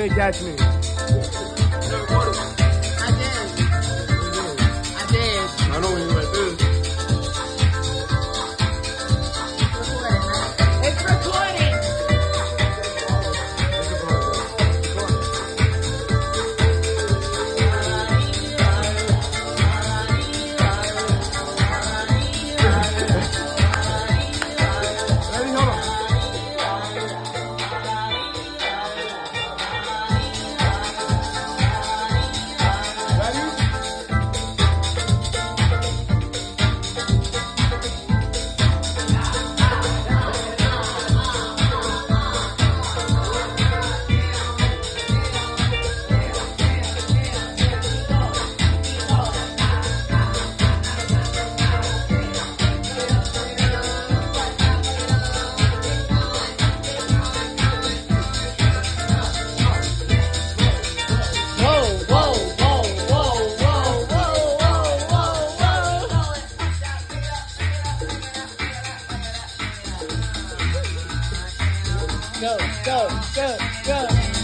can't catch me. I did. I know when you like this. It's recording. Ready? Hold on. Go, go, go, go.